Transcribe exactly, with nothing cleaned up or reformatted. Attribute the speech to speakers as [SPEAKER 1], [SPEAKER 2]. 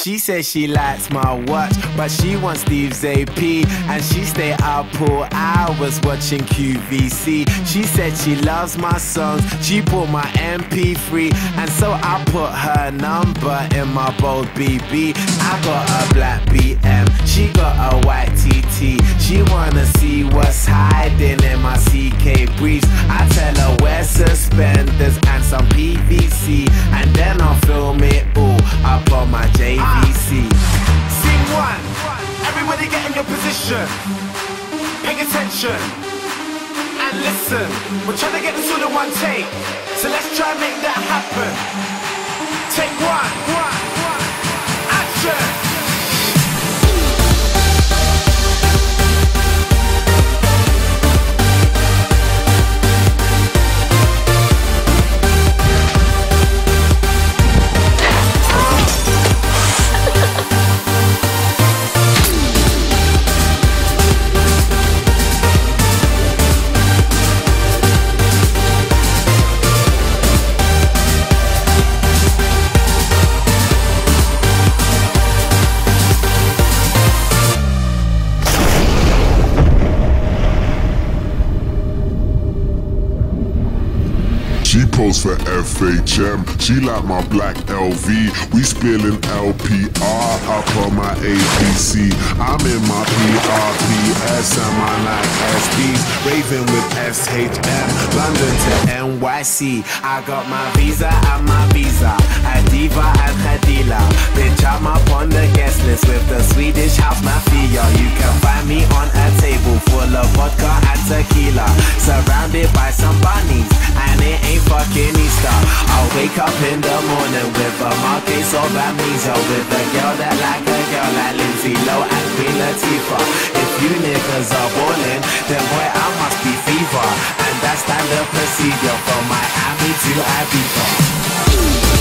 [SPEAKER 1] She says she likes my watch, but she wants Steve's A P, and she stay up all hours watching Q V C. She said she loves my songs, she bought my M P three, and so I put her number in my bold B B. I got a black B M, she got a white T T. She wanna see what's hiding in my C K briefs. I tell her wear suspenders and some P V C, and then I'll film it all up on my J V C.
[SPEAKER 2] Scene one, everybody get in your position. Pay attention and listen. We're trying to get this all in one take, so let's try and make that happen. Take one, one, one, action.
[SPEAKER 3] She posed for F H M, she like my black L V. We spilling L P R up on my A P C. I'm in my P R P S and my Nike S Ps, raving with S H M, London to N Y C.
[SPEAKER 1] I got my visa and my visa, Adiva and Hadila. Bitch, I'm up on the guest list with the Swedish house mafia. You can find me on a table full of vodka and tequila, surrounded by some bunnies, and it ain't fucking Easter. I'll wake up in the morning with a marquise of amnesia, with a girl that like a girl like Lindsay Lowe and Queen Latifah. If you niggas are ballin', then boy I must be fever, and that's standard procedure from Miami to Ibiza.